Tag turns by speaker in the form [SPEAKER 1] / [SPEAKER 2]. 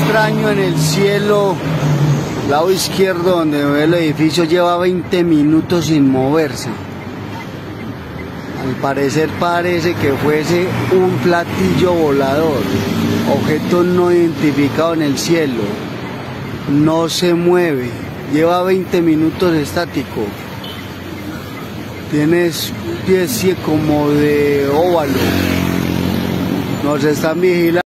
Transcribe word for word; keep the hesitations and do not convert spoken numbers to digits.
[SPEAKER 1] extraño en el cielo, lado izquierdo donde ve el edificio, lleva veinte minutos sin moverse. Al parecer parece que fuese un platillo volador, objeto no identificado en el cielo. No se mueve, lleva veinte minutos estático. Tiene especie como de óvalo. Nos están vigilando.